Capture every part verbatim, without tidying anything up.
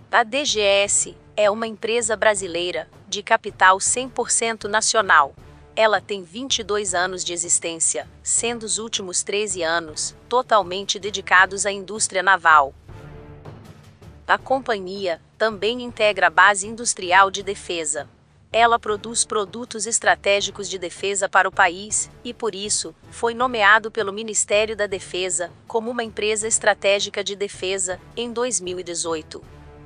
A D G S é uma empresa brasileira, de capital cem por cento nacional. Ela tem vinte e dois anos de existência, sendo os últimos treze anos totalmente dedicados à indústria naval. A companhia também integra a Base Industrial de Defesa. Ela produz produtos estratégicos de defesa para o país e, por isso, foi nomeado pelo Ministério da Defesa como uma empresa estratégica de defesa em dois mil e dezoito.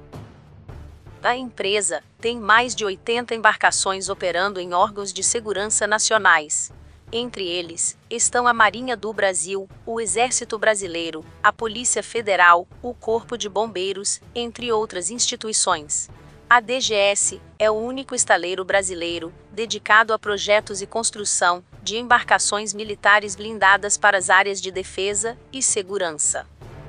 A empresa tem mais de oitenta embarcações operando em órgãos de segurança nacionais. Entre eles, estão a Marinha do Brasil, o Exército Brasileiro, a Polícia Federal, o Corpo de Bombeiros, entre outras instituições. A D G S é o único estaleiro brasileiro dedicado a projetos e construção de embarcações militares blindadas para as áreas de defesa e segurança.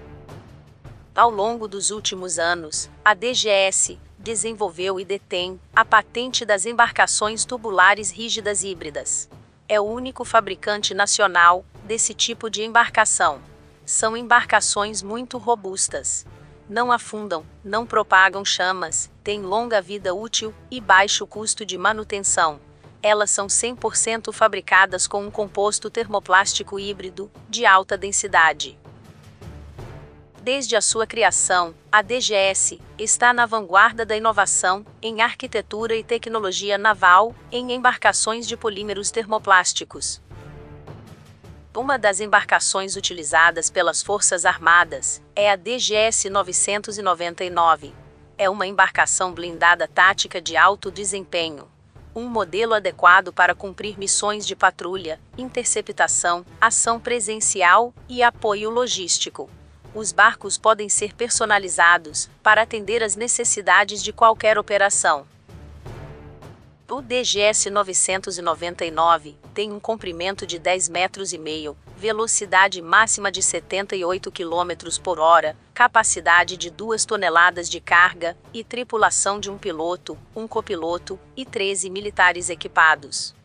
Ao longo dos últimos anos, a D G S desenvolveu e detém a patente das embarcações tubulares rígidas híbridas. É o único fabricante nacional desse tipo de embarcação. São embarcações muito robustas. Não afundam, não propagam chamas, têm longa vida útil e baixo custo de manutenção. Elas são cem por cento fabricadas com um composto termoplástico híbrido de alta densidade. Desde a sua criação, a D G S está na vanguarda da inovação em arquitetura e tecnologia naval em embarcações de polímeros termoplásticos. Uma das embarcações utilizadas pelas Forças Armadas é a D G S novecentos e noventa e nove. É uma embarcação blindada tática de alto desempenho. Um modelo adequado para cumprir missões de patrulha, interceptação, ação presencial e apoio logístico. Os barcos podem ser personalizados para atender às necessidades de qualquer operação. O D G S novecentos e noventa e nove tem um comprimento de dez metros e meio, velocidade máxima de setenta e oito quilômetros por hora, capacidade de duas toneladas de carga e tripulação de um piloto, um copiloto e treze militares equipados.